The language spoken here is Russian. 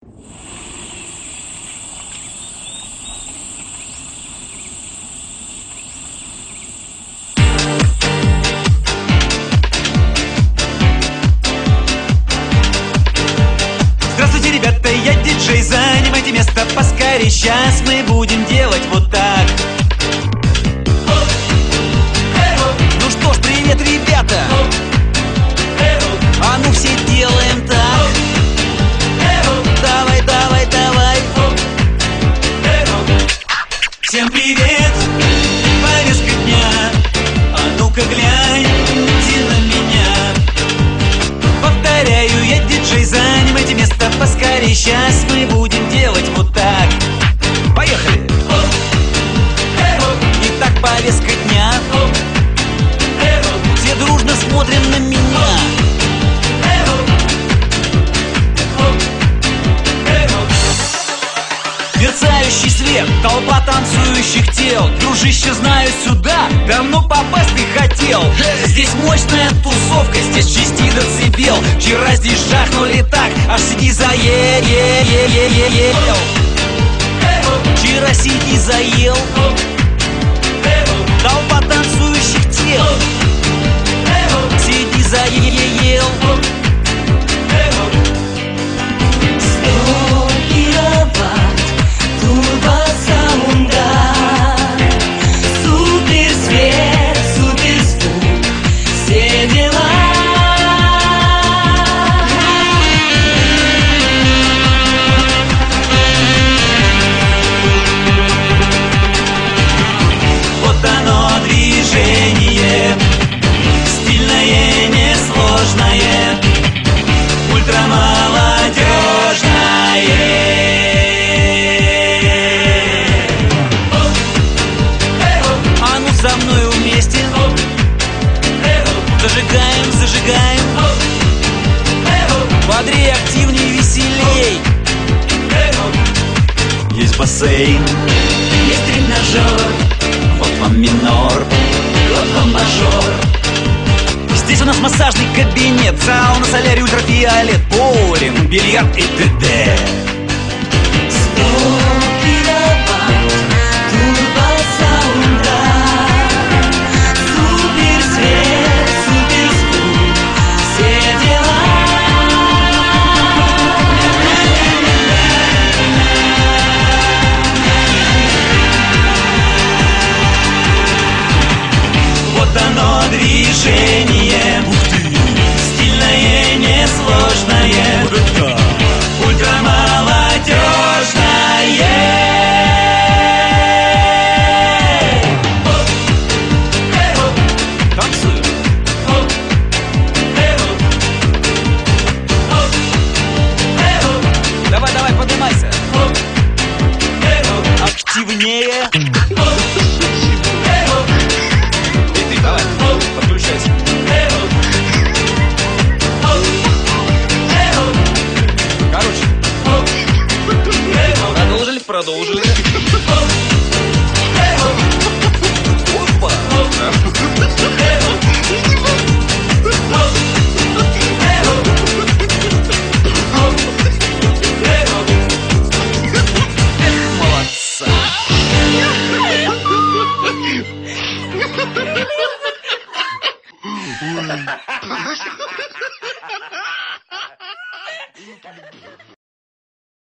Здравствуйте, ребята, я диджей, занимайте место поскорей. Сейчас мы будем делать вот так. Ну что ж, привет, ребята. А ну все делаем так. Давай, давай, давай. Всем привет, повестка дня. А ну-ка гляньте на меня. Повторяю, я диджей, занимайте место поскорей. Сейчас мы будем делать вот так. Поехали! Итак, повестка дня. Все дружно смотрим на меня. Мерцающий свет, толпа танцующих тел. Дружище, знаю, сюда давно попасть ты хотел. Здесь мощная тусовка, здесь 6 децибел. Вчера здесь жахнули так, аж сиди заел. Вчера сиди заел. Толпа танцующих тел. Сиди заел. Супер свет, супер звук, все дела. Вот оно движение, стильное, несложное, ультрамолодежное. За мной вместе зажигаем, зажигаем. Бодрее, активнее, веселей. Есть бассейн, Есть тренажер, вот вам минор, вот вам мажор. здесь у нас массажный кабинет, сауна, солярий, ультрафиолет, боулинг, бильярд и т.д. Движение, стильное, несложное, ультрамолодежное. Танцуем. Давай, давай, поднимайся. Активнее. Давай, подключайся. Короче, продолжили.